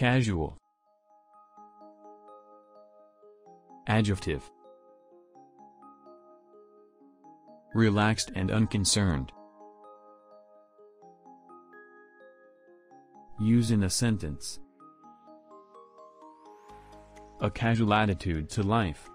Casual. Adjective. Relaxed and unconcerned. Use in a sentence. A casual attitude to life.